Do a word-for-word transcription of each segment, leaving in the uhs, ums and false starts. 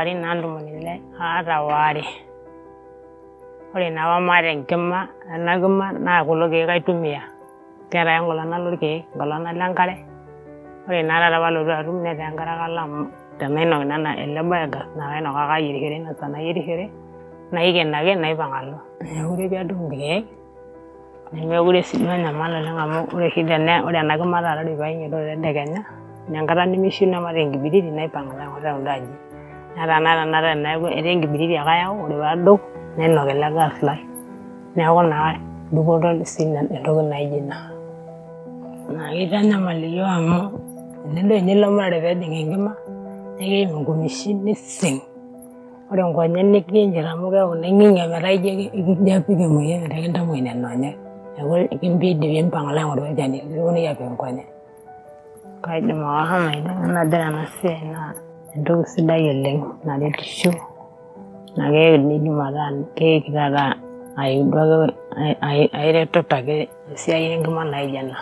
lari nandu munile ara wari ore nawa mare nkema naguma na kuloge kaitumia kera yangola nalurke ngolana lankare ore nara walo rum ne dangara kalam tameno nana elebaga na eno kaka yirikere na sana yirikere na ige nage na ibangalo ure bia dumge ne ure sinanya mala ngamo ure hidane ore naguma rara ribainye do degenya nyangara nimishina marengi bidiri na ipangala ngora undaji nara nara nara na erengi bidiri akaya ore wado neno gelaga fly neako na dubodo sinan endogo na ijina na idanya maliyo amo nendo nyelo mare bedi ngema nege mungumishi nising ore ngonya nikinjira muga unenginga maraije ijapige moye ndagenda moine nonye ego ikimbidi bimpangala ngoro jani ngone yape ngonya kaide mahama ida na dana na sena ndo sidai yeleng na letisho na ge ni madan ke kidara ai doga ai ai reto tage sia yengma na ijana.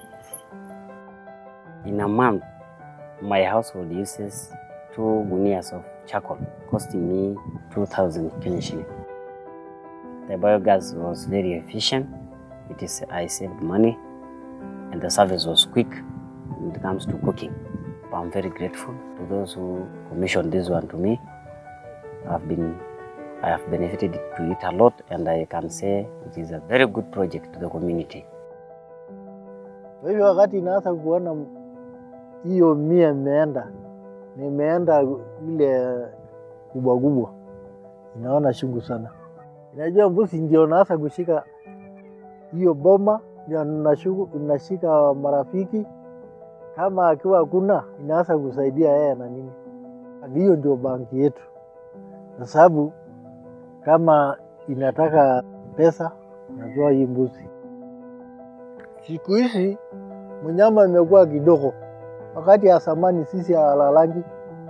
In a month my household uses two gunias of charcoal, costing me two thousand Kenyan shillings. The biogas was very efficient. It is, I saved money, and the service was quick when it comes to cooking. I'm very grateful to those who commissioned this one to me. I've been, I have benefited to it a lot, and I can say it is a very good project to the community. Wewe wakati naanza kuona hiyo mia imeenda, nimeenda ile kubwa kubwa, inaona shungu sana. Inajua mbuzi ndio naanza kushika hiyo boma, ndio nashuku nashika marafiki, kama akiwa kuna inaanza kusaidia yeye na nini. Hiyo ndio banki yetu, kwa sababu kama inataka pesa natoa hii mbuzi. Siku hizi mnyama imekuwa kidogo. Wakati ya zamani sisi halalangi.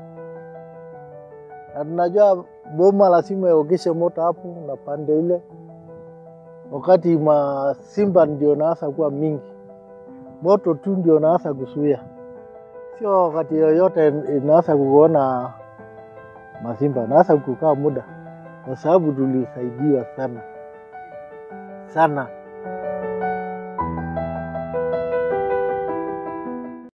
Na tunajua boma lazima iogeshe moto hapo na pande ile. Wakati masimba ndio naanza kuwa mingi. Moto tu ndio naanza kusuia. Sio wakati yoyote inaanza kuona masimba, naanza kukaa muda. Kwa sababu tulisaidiwa sana. Sana.